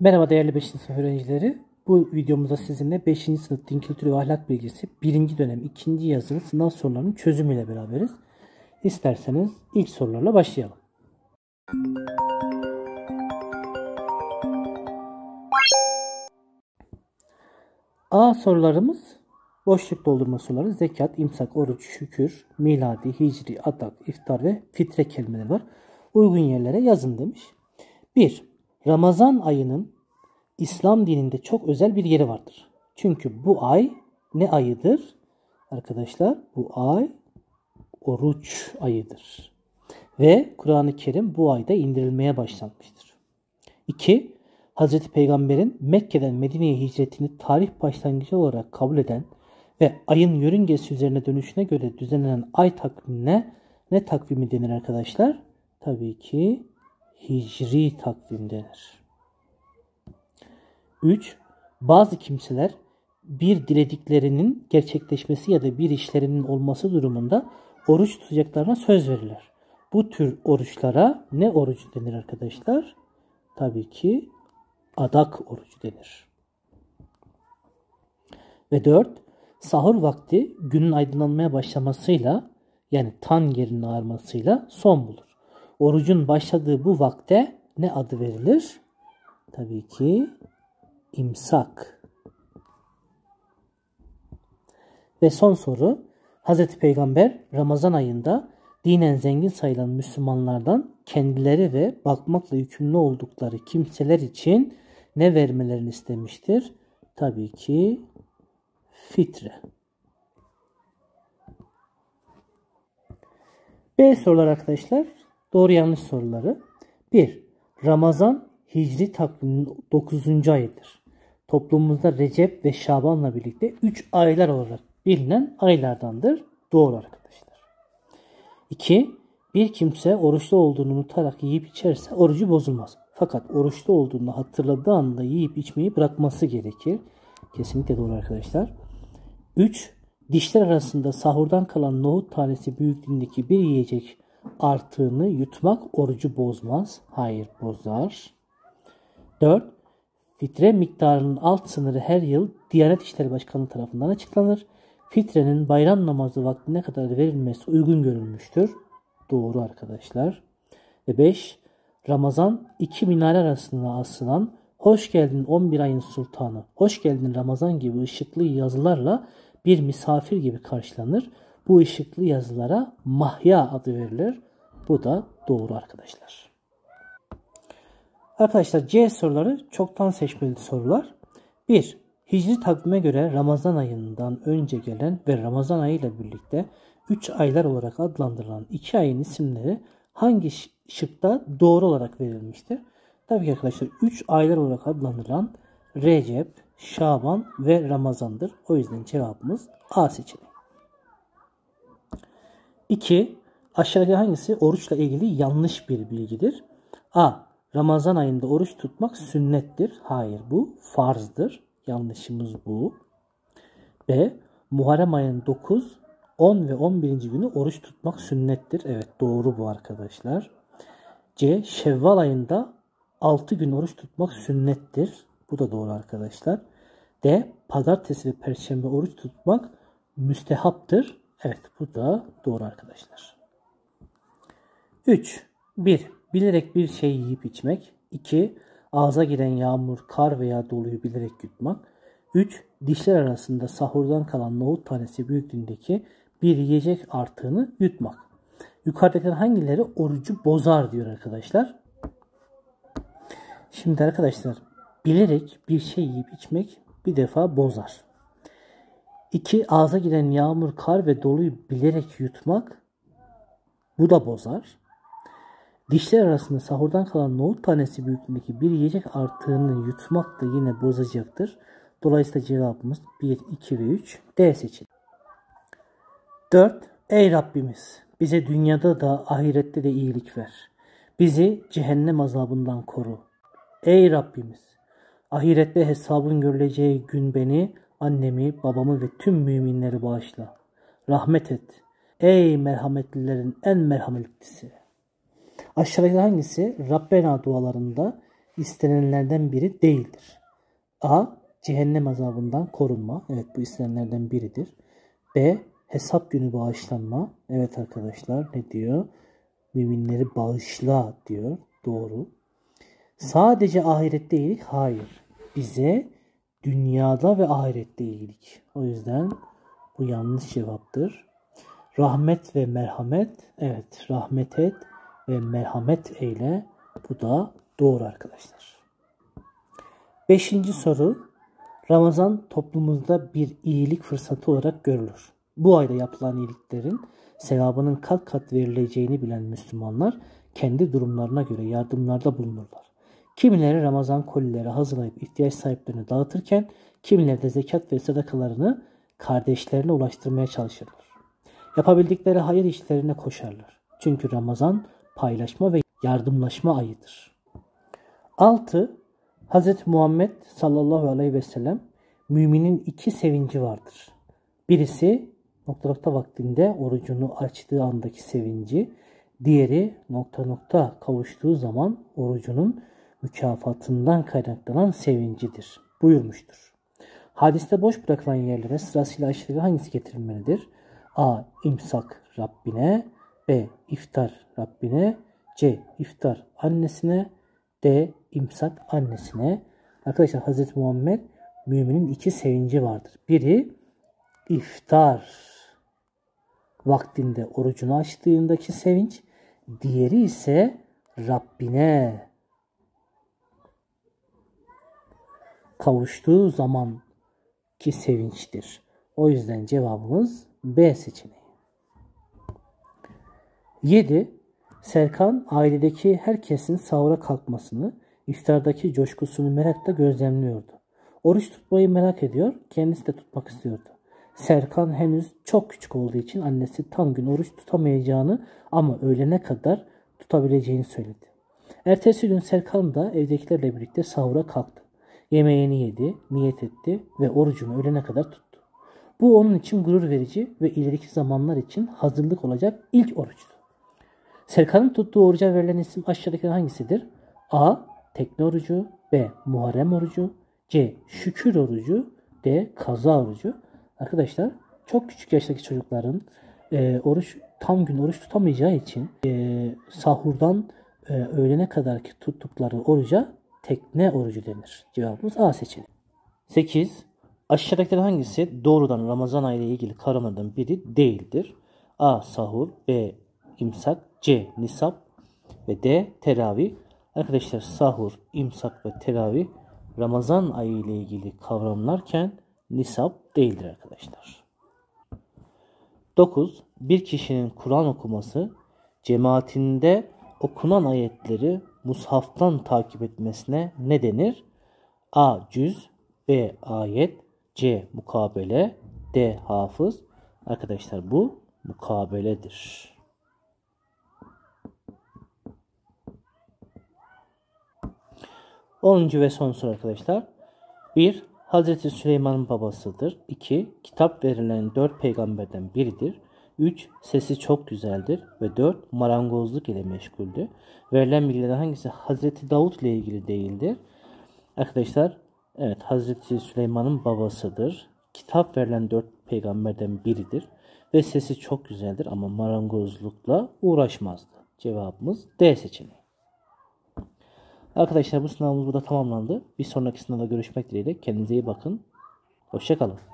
Merhaba değerli 5. sınıf öğrencileri. Bu videomuzda sizinle 5. sınıf din kültürü ve ahlak bilgisi 1. dönem 2. yazılı sınav sorularının çözümüyle beraberiz. İsterseniz ilk sorularla başlayalım. A sorularımız boşluk doldurma soruları. Zekat, imsak, oruç, şükür, miladi, hicri, adak, iftar ve fitre kelimeleri var. Uygun yerlere yazın demiş. 1. Ramazan ayının İslam dininde çok özel bir yeri vardır. Çünkü bu ay ne ayıdır? Arkadaşlar bu ay oruç ayıdır. Ve Kur'an-ı Kerim bu ayda indirilmeye başlanmıştır. 2. Hazreti Peygamber'in Mekke'den Medine'ye hicretini tarih başlangıcı olarak kabul eden ve ayın yörüngesi üzerine dönüşüne göre düzenlenen ay takvimine ne takvimi denir arkadaşlar? Tabii ki hicri takvim denir. 3. Bazı kimseler bir dilediklerinin gerçekleşmesi ya da bir işlerinin olması durumunda oruç tutacaklarına söz verirler. Bu tür oruçlara ne orucu denir arkadaşlar? Tabii ki adak orucu denir. Ve 4. Sahur vakti günün aydınlanmaya başlamasıyla yani tan yerinin ağarmasıyla son bulur. Orucun başladığı bu vakte ne adı verilir? Tabii ki İmsak. Ve son soru. Hazreti Peygamber Ramazan ayında dinen zengin sayılan Müslümanlardan kendileri ve bakmakla yükümlü oldukları kimseler için ne vermelerini istemiştir? Tabii ki fitre. B sorular arkadaşlar. Doğru yanlış soruları. 1. Ramazan hicri takviminin 9. ayıdır. Toplumumuzda Recep ve Şaban'la birlikte 3 aylar olarak bilinen aylardandır. Doğru arkadaşlar. 2. Bir kimse oruçlu olduğunu unutarak yiyip içerse orucu bozulmaz. Fakat oruçlu olduğunu hatırladığı anda yiyip içmeyi bırakması gerekir. Kesinlikle doğru arkadaşlar. 3. Dişler arasında sahurdan kalan nohut tanesi büyüklüğündeki bir yiyecek artığını yutmak orucu bozmaz. Hayır, bozar. 4. Fitre miktarının alt sınırı her yıl Diyanet İşleri Başkanlığı tarafından açıklanır. Fitrenin bayram namazı vaktine kadar verilmesi uygun görülmüştür. Doğru arkadaşlar. Ve 5. Ramazan iki minare arasında asılan "Hoş geldin 11 ayın sultanı, hoş geldin Ramazan" gibi ışıklı yazılarla bir misafir gibi karşılanır. Bu ışıklı yazılara mahya adı verilir. Bu da doğru arkadaşlar. Arkadaşlar C soruları çoktan seçmeli sorular. 1. Hicri takvime göre Ramazan ayından önce gelen ve Ramazan ayı ile birlikte 3 aylar olarak adlandırılan 2 ayın isimleri hangi şıkta doğru olarak verilmiştir? Tabii ki arkadaşlar 3 aylar olarak adlandırılan Recep, Şaban ve Ramazan'dır. O yüzden cevabımız A seçeneği. 2. Aşağıdaki hangisi oruçla ilgili yanlış bir bilgidir? A. Ramazan ayında oruç tutmak sünnettir. Hayır, bu farzdır. Yanlışımız bu. B. Muharrem ayının 9, 10 ve 11. günü oruç tutmak sünnettir. Evet, doğru bu arkadaşlar. C. Şevval ayında 6 gün oruç tutmak sünnettir. Bu da doğru arkadaşlar. D. Pazartesi ve perşembe oruç tutmak müstehaptır. Evet, bu da doğru arkadaşlar. 3. 1. Bilerek bir şey yiyip içmek. 2. Ağza giren yağmur, kar veya doluyu bilerek yutmak. 3. Dişler arasında sahurdan kalan nohut tanesi büyüklüğündeki bir yiyecek artığını yutmak. Yukarıdakilerin hangileri orucu bozar diyor arkadaşlar. Şimdi arkadaşlar bilerek bir şey yiyip içmek bir defa bozar. 2. Ağza giren yağmur, kar ve doluyu bilerek yutmak, bu da bozar. Dişler arasında sahurdan kalan nohut tanesi büyüklüğündeki bir yiyecek artığını yutmak da yine bozacaktır. Dolayısıyla cevabımız 1, 2 ve 3 D seçeneği. 4. Ey Rabbimiz, bize dünyada da ahirette de iyilik ver. Bizi cehennem azabından koru. Ey Rabbimiz, ahirette hesabın görüleceği gün beni, annemi, babamı ve tüm müminleri bağışla. Rahmet et. Ey merhametlilerin en merhametlisi. Aşağıdaki hangisi Rabbena dualarında istenenlerden biri değildir. A. Cehennem azabından korunma. Evet, bu istenenlerden biridir. B. Hesap günü bağışlanma. Evet arkadaşlar, ne diyor? Müminleri bağışla diyor. Doğru. Sadece ahirette iyilik. Hayır. Bize dünyada ve ahirette iyilik. O yüzden bu yanlış cevaptır. Rahmet ve merhamet. Evet, rahmet et ve merhamet eyle. Bu da doğru arkadaşlar. 5. soru. Ramazan toplumumuzda bir iyilik fırsatı olarak görülür. Bu ayda yapılan iyiliklerin sevabının kat kat verileceğini bilen Müslümanlar kendi durumlarına göre yardımlarda bulunurlar. Kimileri Ramazan kolileri hazırlayıp ihtiyaç sahiplerine dağıtırken kimileri de zekat ve sadakalarını kardeşlerine ulaştırmaya çalışırlar. Yapabildikleri hayır işlerine koşarlar. Çünkü Ramazan paylaşma ve yardımlaşma ayıdır. 6. Hz. Muhammed sallallahu aleyhi ve sellem müminin iki sevinci vardır. Birisi nokta nokta vaktinde orucunu açtığı andaki sevinci, diğeri nokta nokta kavuştuğu zaman orucunun mükafatından kaynaklanan sevincidir buyurmuştur. Hadiste boş bırakılan yerlere sırasıyla aşağıdaki hangisi getirilmelidir? A. İmsak Rabbine, B. İftar Rabbine, C. İftar annesine, D. İmsak annesine. Arkadaşlar Hz. Muhammed müminin iki sevinci vardır. Biri iftar vaktinde orucunu açtığındaki sevinç. Diğeri ise Rabbine kavuştuğu zamanki sevinçtir. O yüzden cevabımız B seçeneği. 7. Serkan ailedeki herkesin sahura kalkmasını, iftardaki coşkusunu merakla gözlemliyordu. Oruç tutmayı merak ediyor, kendisi de tutmak istiyordu. Serkan henüz çok küçük olduğu için annesi tam gün oruç tutamayacağını ama öğlene kadar tutabileceğini söyledi. Ertesi gün Serkan da evdekilerle birlikte sahura kalktı. Yemeğini yedi, niyet etti ve orucunu öğlene kadar tuttu. Bu onun için gurur verici ve ileriki zamanlar için hazırlık olacak ilk oruçtu. Serkan'ın tuttuğu oruca verilen isim aşağıdakilerden hangisidir? A. Tekne orucu, B. Muharrem orucu, C. Şükür orucu, D. Kaza orucu. Arkadaşlar çok küçük yaştaki çocukların tam gün oruç tutamayacağı için sahurdan öğlene kadarki tuttukları oruca tekne orucu denir. Cevabımız A seçeneği. 8. Aşağıdakilerden hangisi doğrudan Ramazan ayı ile ilgili kavramlardan biri değildir? A. Sahur, B. İmsak, C. Nisap ve D. Teravih. Arkadaşlar sahur, imsak ve teravih Ramazan ayı ile ilgili kavramlarken nisap değildir arkadaşlar. 9. Bir kişinin Kur'an okuması cemaatinde okunan ayetleri mushaftan takip etmesine ne denir? A. Cüz, B. Ayet, C. Mukabele, D. Hafız. Arkadaşlar bu mukabeledir. 10. ve son soru arkadaşlar. 1. Hazreti Süleyman'ın babasıdır. 2. Kitap verilen 4 peygamberden biridir. 3. Sesi çok güzeldir. Ve 4. Marangozluk ile meşguldü. Verilen bilgilerden hangisi Hazreti Davut ile ilgili değildir? Arkadaşlar evet, Hazreti Süleyman'ın babasıdır. Kitap verilen 4 peygamberden biridir. Ve sesi çok güzeldir ama marangozlukla uğraşmazdı. Cevabımız D seçeneği. Arkadaşlar bu sınavımız burada tamamlandı. Bir sonraki sınavda görüşmek dileğiyle. Kendinize iyi bakın. Hoşça kalın.